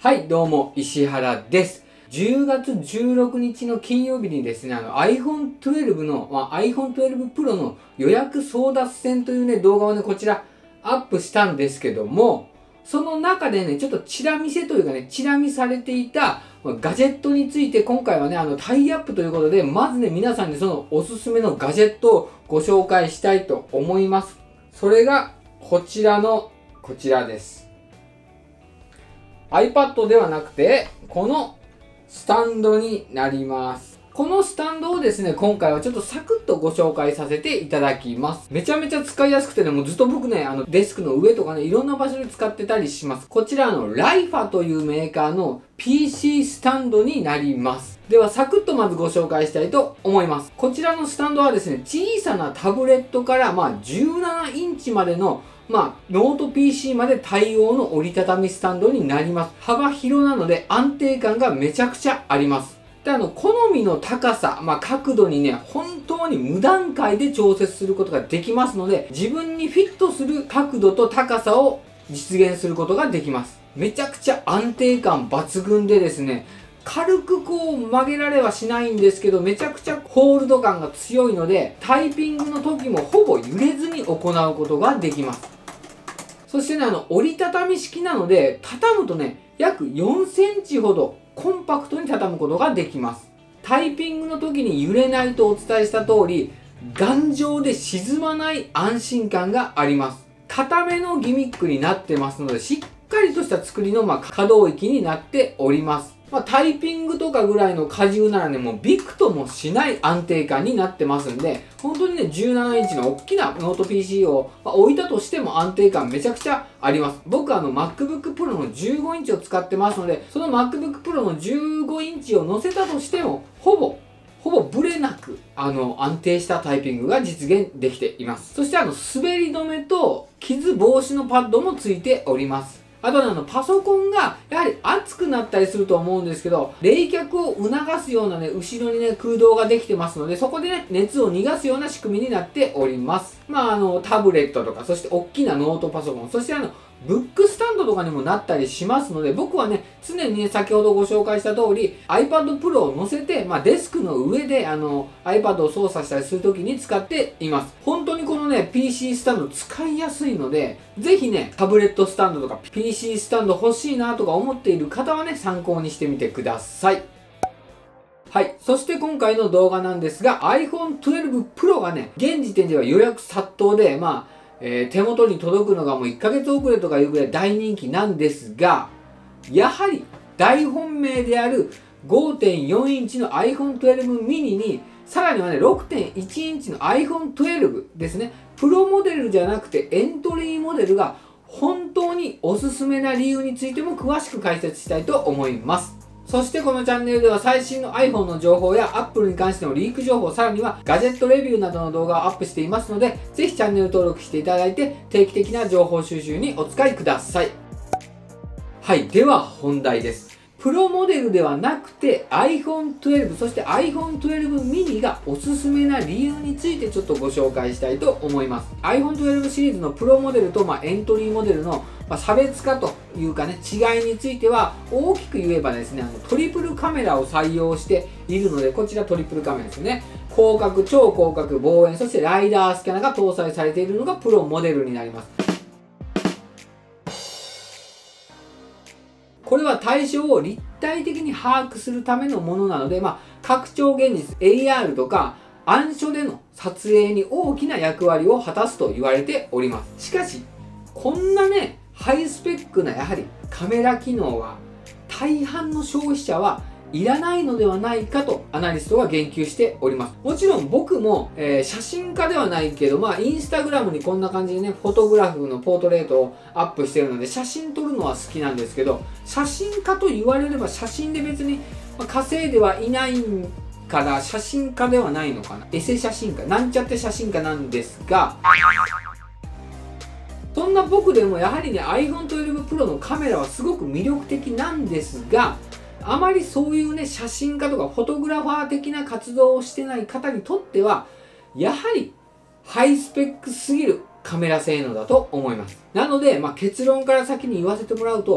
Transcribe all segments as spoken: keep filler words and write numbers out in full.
はい、どうも、石原です。じゅうがつじゅうろくにちの金曜日にですね、あの アイフォントゥエルブ の、まあ、アイフォントゥエルブプロ の予約争奪戦というね、動画をね、こちらアップしたんですけども、その中でね、ちょっとチラ見せというかね、チラ見されていたガジェットについて今回はね、あのタイアップということで、まずね、皆さんにそのおすすめのガジェットをご紹介したいと思います。それが、こちらの、こちらです。iPad ではなくて、このスタンドになります。このスタンドをですね、今回はちょっとサクッとご紹介させていただきます。めちゃめちゃ使いやすくてね、もうずっと僕ね、あのデスクの上とかね、いろんな場所で使ってたりします。こちらのライファというメーカーの ピーシー スタンドになります。では、サクッとまずご紹介したいと思います。こちらのスタンドはですね、小さなタブレットから、まあ、じゅうななインチまでのまあ、ノート ピーシー まで対応の折りたたみスタンドになります。幅広なので安定感がめちゃくちゃあります。で、あの、好みの高さ、まあ、角度にね、本当に無段階で調節することができますので、自分にフィットする角度と高さを実現することができます。めちゃくちゃ安定感抜群でですね、軽くこう曲げられはしないんですけど、めちゃくちゃホールド感が強いので、タイピングの時もほぼ揺れずに行うことができます。そしてね、あの、折りたたみ式なので、畳むとね、約よんセンチほどコンパクトに畳むことができます。タイピングの時に揺れないとお伝えした通り、頑丈で沈まない安心感があります。硬めのギミックになってますので、しっかりとした作りの、まあ、可動域になっております。まあ、タイピングとかぐらいの荷重ならね、もうビクともしない安定感になってますんで、本当にね、じゅうななインチの大きなノート ピーシー を、まあ、置いたとしても安定感めちゃくちゃあります。僕はあの MacBook Pro のじゅうごインチを使ってますので、その MacBook Pro のじゅうごインチを乗せたとしても、ほぼ、ほぼブレなく、あの、安定したタイピングが実現できています。そしてあの、滑り止めと傷防止のパッドもついております。あとね、あの、パソコンが、やはり熱くなったりすると思うんですけど、冷却を促すようなね、後ろにね、空洞ができてますので、そこでね、熱を逃がすような仕組みになっております。まあ、あの、タブレットとか、そして大きなノートパソコン、そしてあの、ブックスタンドとかにもなったりしますので、僕はね、常にね、先ほどご紹介した通り、iPad Pro を載せて、まあ、デスクの上で、あの、iPad を操作したりするときに使っています。本当にこのね、ピーシー スタンド使いやすいので、ぜひね、タブレットスタンドとか ピーシー スタンド欲しいなとか思っている方はね、参考にしてみてください。はい。そして今回の動画なんですが、アイフォントゥエルブプロ がね、現時点では予約殺到で、まあ、えー、手元に届くのがもういっかげつ遅れとかいうぐらい大人気なんですが、やはり大本命である ごてんよんインチの アイフォントゥエルブミニ に、さらにはね、ろくてんいちインチの アイフォントゥエルブ ですね。プロモデルじゃなくてエントリーモデルが本当におすすめな理由についても詳しく解説したいと思います。そしてこのチャンネルでは最新の iPhone の情報や Apple に関してのリーク情報、さらにはガジェットレビューなどの動画をアップしていますので、ぜひチャンネル登録していただいて定期的な情報収集にお使いください。はい、では本題です。プロモデルではなくて アイフォントゥエルブ そして アイフォントゥエルブミニ がおすすめな理由についてちょっとご紹介したいと思います。アイフォントゥエルブ シリーズのプロモデルと、まあ、エントリーモデルのまあ差別化というかね、違いについては大きく言えばですね、あのトリプルカメラを採用しているので、こちらトリプルカメラですね。広角、超広角望遠、そしてライダースキャナが搭載されているのがプロモデルになります。これは対象を立体的に把握するためのものなので、まあ、拡張現実 エーアール とか暗所での撮影に大きな役割を果たすと言われております。しかし、こんなね、ハイスペックなやはりカメラ機能は大半の消費者はいらないのではないかとアナリストが言及しております。もちろん僕も、えー、写真家ではないけど、まあインスタグラムにこんな感じでね、フォトグラフのポートレートをアップしてるので写真撮るのは好きなんですけど、写真家と言われれば写真で別に稼いではいないから写真家ではないのかな。エセ写真家、なんちゃって写真家なんですが、そんな僕でもやはりね アイフォントゥエルブプロ のカメラはすごく魅力的なんですが、あまりそういうね写真家とかフォトグラファー的な活動をしてない方にとってはやはりハイスペックすぎるカメラ性能だと思います。なので、まあ、結論から先に言わせてもらうと、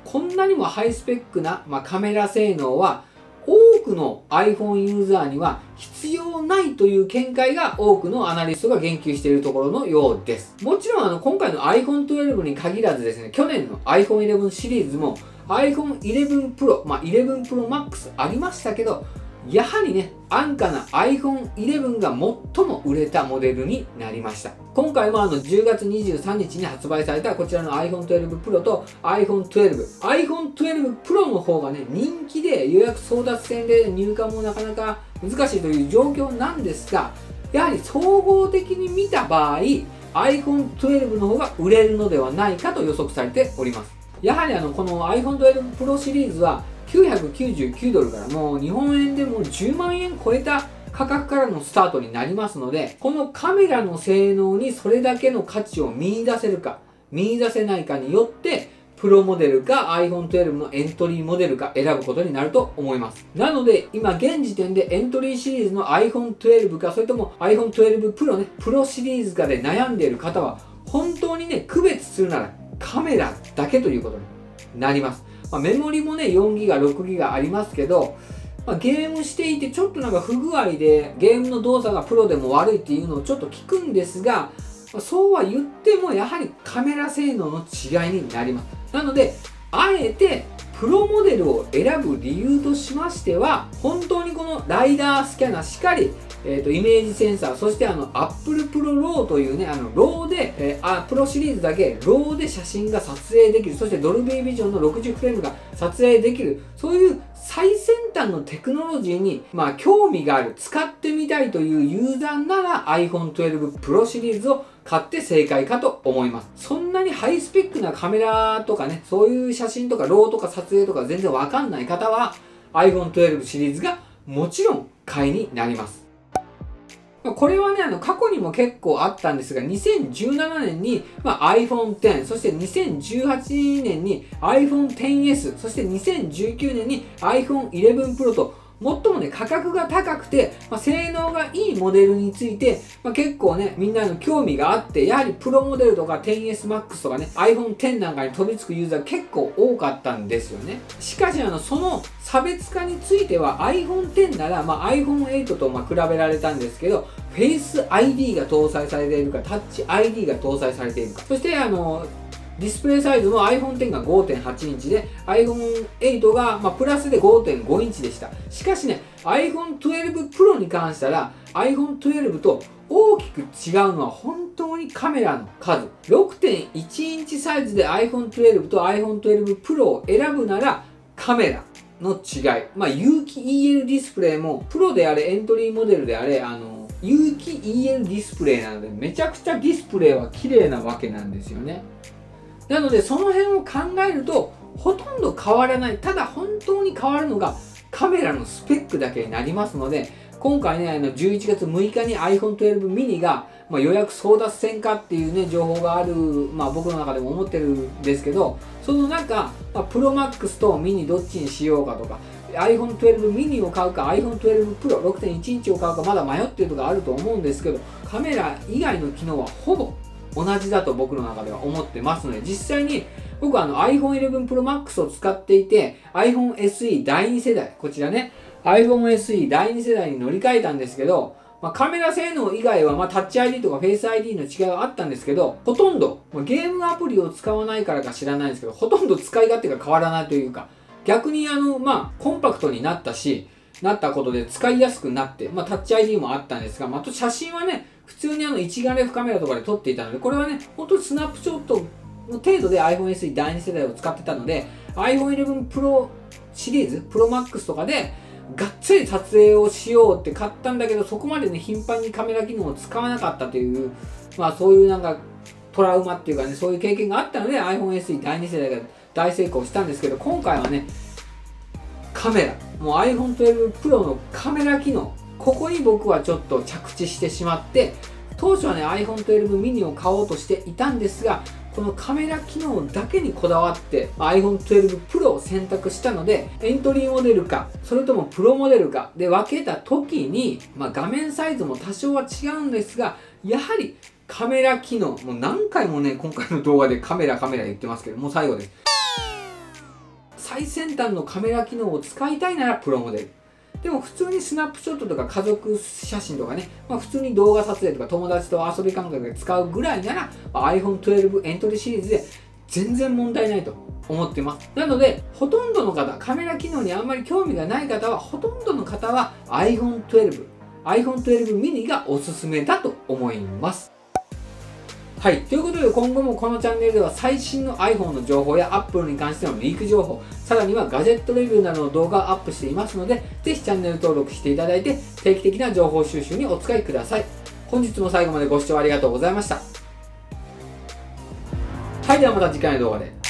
こんなにもハイスペックな、まあ、カメラ性能は多くの iPhone ユーザーには必要ないという見解が多くのアナリストが言及しているところのようです。もちろんあの今回の iPhone じゅうにに限らずですね、去年の iPhone じゅういちシリーズも iPhone じゅういち Pro、まあ、じゅういち Pro Max ありましたけど、やはりね、安価な iPhone じゅういちが最も売れたモデルになりました。今回もあのじゅうがつにじゅうさんにちに発売されたこちらの iPhone じゅうに Pro と iPhone じゅうに。iPhone じゅうに Pro の方がね、人気で予約争奪戦で入荷もなかなか難しいという状況なんですが、やはり総合的に見た場合、iPhone じゅうにの方が売れるのではないかと予測されております。やはりあのこの iPhone じゅうに Pro シリーズはきゅうひゃくきゅうじゅうきゅうドルからもう日本円でもうじゅうまんえん超えた価格からのスタートになりますので、このカメラの性能にそれだけの価値を見出せるか見出せないかによってプロモデルか iPhone じゅうにのエントリーモデルか選ぶことになると思います。なので今現時点でエントリーシリーズの iPhone じゅうにかそれとも iPhone じゅうに Pro ね、プロシリーズかで悩んでいる方は本当にね、区別するならカメラだけということになります。まあ、メモリもね よんギガ、ろくギガありますけど、まあ、ゲームしていてちょっとなんか不具合でゲームの動作がプロでも悪いっていうのをちょっと聞くんですが、まあ、そうは言ってもやはりカメラ性能の違いになります。なのであえてプロモデルを選ぶ理由としましては、本当にこのライダースキャナーしかり、えー、とイメージセンサー、そしてあの Apple Pro RAW というね、あの RAW で、えー、あプロシリーズだけ RAW で写真が撮影できる、そしてドルビービジョンのろくじゅうフレームが撮影できる、そういう最先端のテクノロジーに、まあ、興味がある、使ってみたいというユーザーなら iPhone じゅうに Pro シリーズを買って正解かと思います。そんなにハイスペックなカメラとかね、そういう写真とかローとか撮影とか全然わかんない方は iPhone じゅうにシリーズがもちろん買いになります。これはね、あの過去にも結構あったんですが、にせんじゅうななねんに、まあ、iPhone じゅう、そしてにせんじゅうはちねんに iPhone じゅうエス、そしてにせんじゅうきゅうねんに iPhone じゅういち Pro と、最もね、価格が高くて、まあ、性能がいいモデルについて、まあ、結構ね、みんなの興味があって、やはりプロモデルとか テンエスマックス とかね、iPhone じゅうなんかに飛びつくユーザー結構多かったんですよね。しかし、あの、その差別化については iPhone じゅうなら、まあ、iPhone エイトとまあ比べられたんですけど、Face アイディー が搭載されているか、タッチ アイディー が搭載されているか、そしてあの、ディスプレイサイズも iPhone じゅうが ごてんはちインチで iPhone エイトが、まあ、プラスで ごてんごインチでした。しかしね、iPhone じゅうに Pro に関したら iPhone じゅうにと大きく違うのは本当にカメラの数。ろくてんいちインチサイズで iPhone じゅうにと iPhone じゅうに Pro を選ぶならカメラの違い。まあ有機 イーエル ディスプレイもプロであれエントリーモデルであれ、あの有機 イーエル ディスプレイなのでめちゃくちゃディスプレイは綺麗なわけなんですよね。なのでその辺を考えるとほとんど変わらない。ただ本当に変わるのがカメラのスペックだけになりますので、今回ね、あのじゅういちがつむいかに iPhone じゅうに mini が、まあ、予約争奪戦かっていうね、情報がある、まあ僕の中でも思ってるんですけど、その中、まあ、Pro Max と mini どっちにしようかとか、iPhone じゅうに mini を買うか iPhone じゅうに Pro ろくてんいちインチを買うかまだ迷ってるとかあると思うんですけど、カメラ以外の機能はほぼ同じだと僕の中では思ってますので、実際に僕はあの iPhone じゅういち Pro Max を使っていて iPhone エスイー だいに世代、こちらね iPhone エスイー だいに世代に乗り換えたんですけど、まあ、カメラ性能以外はまあタッチ アイディー とか Face アイディー の違いはあったんですけど、ほとんどゲームアプリを使わないからか知らないんですけど、ほとんど使い勝手が変わらないというか、逆にあのまあコンパクトになったし、なったことで使いやすくなって、まあ、タッチ アイディー もあったんですが、まあ、あと写真はね、普通にあの一眼レフカメラとかで撮っていたので、これはね、本当にスナップショットの程度で iPhone エスイー だいに世代を使ってたので、iPhone じゅういち Pro シリーズ、Pro Max とかで、がっつり撮影をしようって買ったんだけど、そこまでね、頻繁にカメラ機能を使わなかったという、まあそういうなんかトラウマっていうかね、そういう経験があったので、iPhone エスイー だいに世代が大成功したんですけど、今回はね、カメラ、もう iPhone じゅうに Pro のカメラ機能、ここに僕はちょっと着地してしまって、当初はね iPhone じゅうに mini を買おうとしていたんですが、このカメラ機能だけにこだわって iPhone じゅうに Pro を選択したので、エントリーモデルかそれともプロモデルかで分けた時に、まあ、画面サイズも多少は違うんですが、やはりカメラ機能、もう何回もね今回の動画でカメラカメラ言ってますけど、もう最後です。 最先端のカメラ機能を使いたいならプロモデル。でも普通にスナップショットとか家族写真とかね、まあ、普通に動画撮影とか友達と遊び感覚で使うぐらいなら、まあ、アイフォントゥエルブ エントリーシリーズで全然問題ないと思ってます。なので、ほとんどの方、カメラ機能にあんまり興味がない方は、ほとんどの方は アイフォントゥエルブ、アイフォントゥエルブ ミニがおすすめだと思います。はい。ということで、今後もこのチャンネルでは最新の iPhone の情報や Apple に関してのリーク情報、さらにはガジェットレビューなどの動画をアップしていますので、ぜひチャンネル登録していただいて、定期的な情報収集にお使いください。本日も最後までご視聴ありがとうございました。はい。ではまた次回の動画で。